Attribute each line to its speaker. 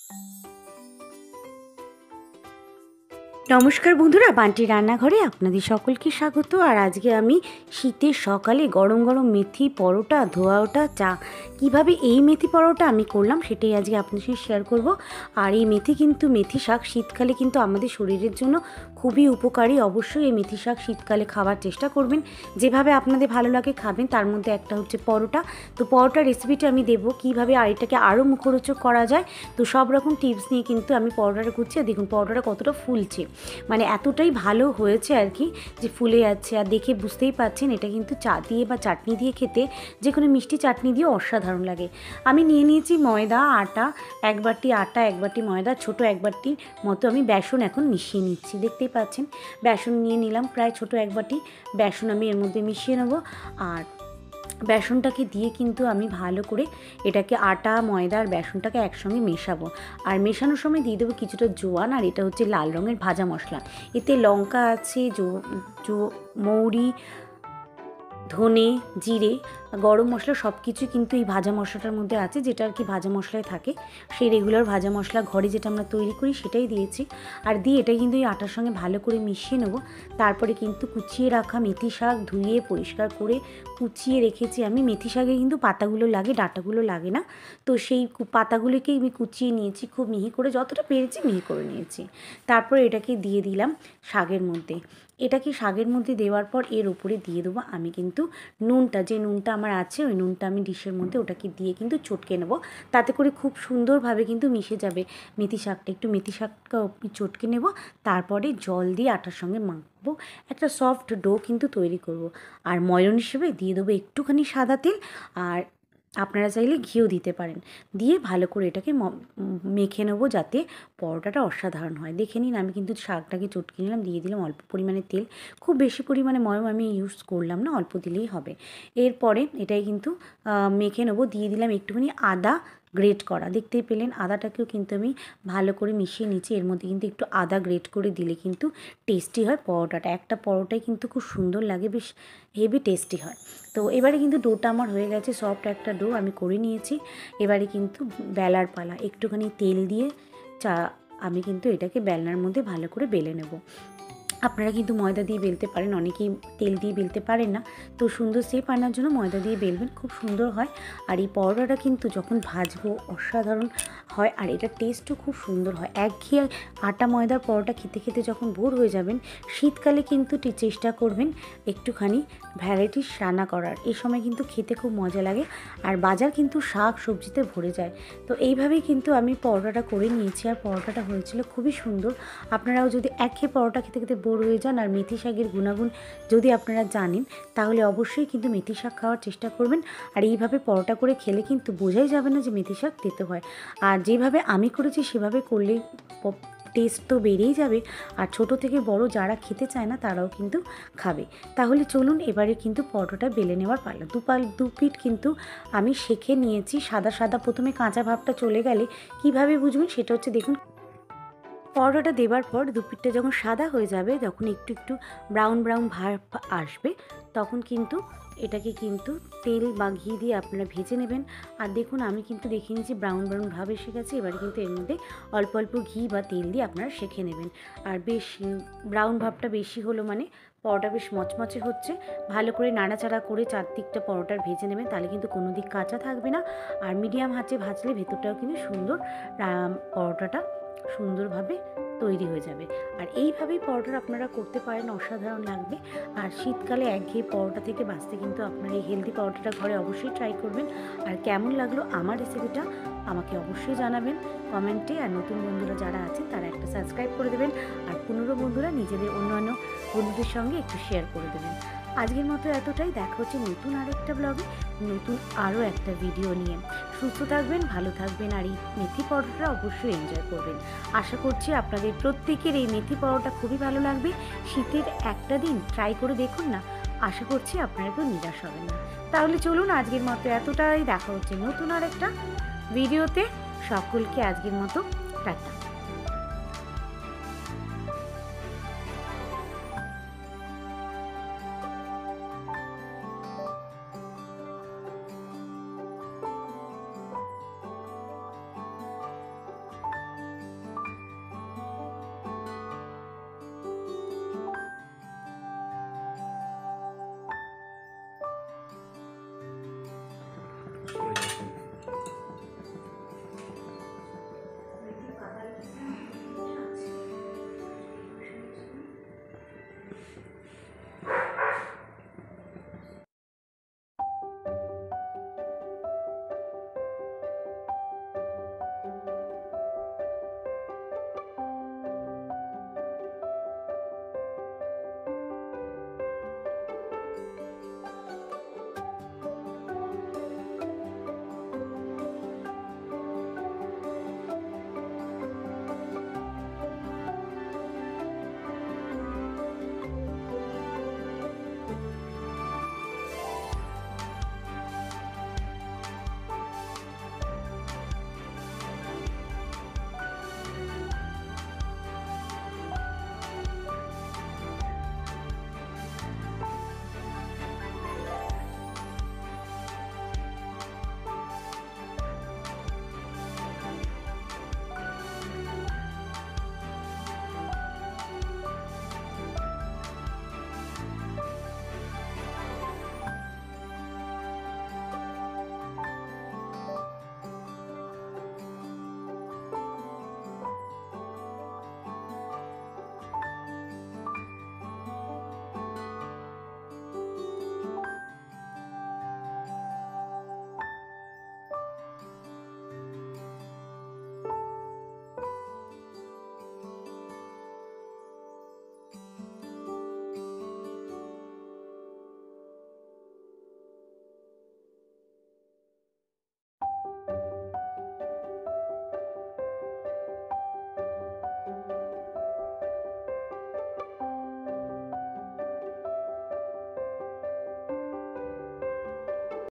Speaker 1: নমস্কার বন্ধুরা, বান্টি রান্নাঘরে আপনাদের সকলকে স্বাগত। আর আজকে আমি শীতের সকালে গরম গরম মেথি পরোটা, ধোয়া ওঠা চা, কীভাবে এই মেথি পরোটা আমি করলাম সেটাই আজকে আপনাদের সঙ্গে শেয়ার করব। আর এই মেথি শাক শীতকালে কিন্তু আমাদের শরীরের জন্য খুবই উপকারী। অবশ্যই এই মেথি শাক শীতকালে খাওয়ার চেষ্টা করবেন, যেভাবে আপনাদের ভালো লাগে খাবেন। তার মধ্যে একটা হচ্ছে পরোটা। তো পরোটা রেসিপিটা আমি দেবো কীভাবে আর এটাকে আরও মুখরোচক করা যায়। তো সব রকম টিপস নিয়ে কিন্তু আমি পরোটাটা করছি। আর দেখুন পরোটাটা কতটা ফুলছে, মানে এতটাই ভালো হয়েছে আর কি, যে ফুলে যাচ্ছে। আর দেখে বুঝতেই পাচ্ছেন এটা কিন্তু চা দিয়ে বা চাটনি দিয়ে খেতে, যে কোনো মিষ্টি চাটনি দিয়ে অসাধারণ লাগে। আমি নিয়ে নিয়েছি ময়দা, আটা, এক বাটি আটা, এক বাটি ময়দা, ছোটো এক বাটির মতো আমি বেসন এখন মিশিয়ে নিচ্ছি। দেখতেই পাচ্ছেন বেসন নিয়ে নিলাম, প্রায় ছোটো এক বাটি বেসন আমি এর মধ্যে মিশিয়ে নেবো। আর বেসনটাকে দিয়ে কিন্তু আমি ভালো করে এটাকে আটা, ময়দা আর বেসনটাকে একসঙ্গে মেশাবো। আর মেশানোর সময় দিয়ে দেবো কিছুটা জোয়ান, আর এটা হচ্ছে লাল রঙের ভাজা মশলা। এতে লঙ্কা আছে, মৌরি, ধনে, জিরে, গরম মশলা সব কিছু কিন্তু এই ভাজা মশলাটার মধ্যে আছে, যেটা আর কি ভাজা মশলায় থাকে। সেই রেগুলার ভাজা মশলা ঘরে যেটা আমরা তৈরি করি সেটাই দিয়েছি। আর দিয়ে এটা কিন্তু এই আটার সঙ্গে ভালো করে মিশিয়ে নেব। তারপরে কিন্তু কুচিয়ে রাখা মেথি শাক ধুয়ে পরিষ্কার করে কুচিয়ে রেখেছি আমি। মেথি শাকে কিন্তু পাতাগুলো লাগে, ডাঁটাগুলো লাগে না। তো সেই পাতাগুলোকেই আমি কুচিয়ে নিয়েছি, খুব মিহি করে, যতটা পেরেছি মিহি করে নিয়েছি। তারপরে এটাকে দিয়ে দিলাম শাকের মধ্যে। এটাকে শাকের মধ্যে দেওয়ার পর এর উপরে দিয়ে দেবো আমি কিন্তু নুনটা, যে নুনটা আমার আছে ওই নুনটা আমি ডিশের মধ্যে ওটাকে দিয়ে কিন্তু চটকে নেব। তাতে করে খুব সুন্দরভাবে কিন্তু মিশে যাবে মেথি শাকটা। একটু মেথি শাকটা চটকে নেব, তারপরে জল দিয়ে আটার সঙ্গে মাখবো, একটা সফট ডো কিন্তু তৈরি করব। আর ময়রন হিসেবে দিয়ে দেবো একটুখানি সাদা তেল, আর আপনারা চাইলে ঘিও দিতে পারেন। দিয়ে ভালো করে এটাকে মেখে নেবো, যাতে পরোটাটা অসাধারণ হয়। দেখে নিন আমি কিন্তু শাকটাকে চটকে নিলাম, দিয়ে দিলাম অল্প পরিমাণে তেল। খুব বেশি পরিমাণে ময়ম আমি ইউজ করলাম না, অল্প দিলেই হবে। এরপরে এটাই কিন্তু মেখে নেবো। দিয়ে দিলাম একটুখানি আদা গ্রেট করা, দেখতেই পেলেন আদাটাকেও কিন্তু আমি ভালো করে মিশিয়ে নিচ্ছি। এর মধ্যে কিন্তু একটু আদা গ্রেট করে দিলে কিন্তু টেস্টি হয় পরোটাটা। একটা পরোটাই কিন্তু খুব সুন্দর লাগে, বেশ হেভি টেস্টি হয়। তো এবারে কিন্তু ডোটা আমার হয়ে গেছে, সফট একটা ডো আমি করে নিয়েছি। এবারে কিন্তু বেলার পালা। একটুখানি তেল দিয়ে আমি কিন্তু এটাকে বেলনার মধ্যে ভালো করে বেলে নেব। আপনারা কিন্তু ময়দা দিয়ে বেলতে পারেন, অনেকেই তেল দিয়ে বেলতে পারেন না। তো সুন্দর শেপ আনার জন্য ময়দা দিয়ে বেলবেন, খুব সুন্দর হয়। আর এই পরোটাটা কিন্তু যখন ভাজবো অসাধারণ হয়, আর এটা টেস্টও খুব সুন্দর হয়। একঘেয়ে আটা ময়দার পরোটা খেতে খেতে যখন বোর হয়ে যাবেন, শীতকালে কিন্তু চেষ্টা করবেন একটুখানি ভ্যারাইটিস রান্না করার। এই সময় কিন্তু খেতে খুব মজা লাগে, আর বাজার কিন্তু শাক সবজিতে ভরে যায়। তো এইভাবেই কিন্তু আমি পরোটাটা করে নিয়েছি, আর পরোটাটা হয়েছিল খুবই সুন্দর। আপনারাও যদি একঘেয়ে পরোটা খেতে খেতে বোর হয়ে যান, আর মেথি শাকের গুণাগুণ যদি আপনারা জানেন, তাহলে অবশ্যই কিন্তু মেথি শাক খাওয়ার চেষ্টা করবেন। আর এইভাবে পরোটা করে খেলে কিন্তু বোঝাই যাবে না যে মেথি শাক খেতে হয়। আর যেভাবে আমি করেছি সেভাবে করলে টেস্ট তো বেড়েই যাবে, আর ছোট থেকে বড় যারা খেতে চায় না তারাও কিন্তু খাবে। তাহলে চলুন এবারে কিন্তু পরোটাটা বেলে নেওয়ার পালা। দু পিঠ কিন্তু আমি সেঁকে নিয়েছি। সাদা সাদা প্রথমে কাঁচা ভাবটা চলে গেলে কিভাবে বুঝবেন সেটা হচ্ছে, দেখুন পরোটাটা দেওয়ার পর দুপিঠটা যখন সাদা হয়ে যাবে, যখন একটু একটু ব্রাউন ব্রাউন ভাব আসবে, তখন কিন্তু এটাকে কিন্তু তেল বা ঘি দিয়ে আপনারা ভেজে নেবেন। আর দেখুন আমি কিন্তু দেখে নিয়েছি ব্রাউন ব্রাউন ভাব এসে গেছে। এবারে কিন্তু এর মধ্যে অল্প অল্প ঘি বা তেল দিয়ে আপনারা সেঁকে নেবেন। আর বেশ ব্রাউন ভাবটা বেশি হলো মানে পরোটা বেশ মচমচে হচ্ছে। ভালো করে নাড়াচাড়া করে চারদিকটা পরোটার ভেজে নেবেন, তাহলে কিন্তু কোনো দিক কাঁচা থাকবে না। আর মিডিয়াম আঁচে ভাজলে ভেতরটাও কিন্তু সুন্দর পরোটাটা সুন্দরভাবে তৈরি হয়ে যাবে। আর এইভাবেই পরোটা আপনারা করতে পারেন, অসাধারণ লাগবে। আর শীতকালে একঘেয়ে পরোটা থেকে বাঁচতে কিন্তু আপনারা এই হেলদি পরোটাটা ঘরে অবশ্যই ট্রাই করবেন। আর কেমন লাগলো আমার রেসিপিটা আমাকে অবশ্যই জানাবেন কমেন্টে। আর নতুন বন্ধুরা যারা আছেন তারা একটা সাবস্ক্রাইব করে দেবেন, আর পুনরো বন্ধুরা নিজেদের অন্যান্য বন্ধুদের সঙ্গে একটু শেয়ার করে দেবেন। আজকের মতো এতটাই। দেখা হচ্ছে নতুন আরেকটা ব্লগে, নতুন আরও একটা ভিডিও নিয়ে। সুস্থ থাকবেন, ভালো থাকবেন, আর এই মেথি পরোটাটা অবশ্যই এনজয় করবেন। আশা করছি আপনাদের প্রত্যেকের এই মেথি পরোটা খুবই ভালো লাগবে। শীতের একটা দিন ট্রাই করে দেখুন না, আশা করছি আপনারা কেউ নিরাশ হবেন না। তাহলে চলুন আজকের মতো এতটাই। দেখা হচ্ছে নতুন আরেকটা ভিডিওতে। সকলকে আজকের মতো টাটা।